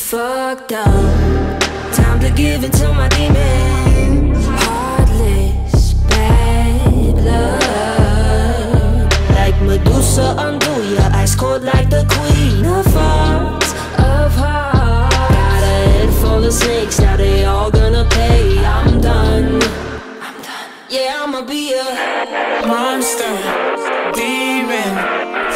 fucked up. Time to give in to my demons. Heartless, bad blood. Like Medusa, undo ya. Ice cold like the queen of hearts, of hearts. Got a head full of snakes, now they all gonna pay. I'm done. Yeah, I'ma be a monster, demon,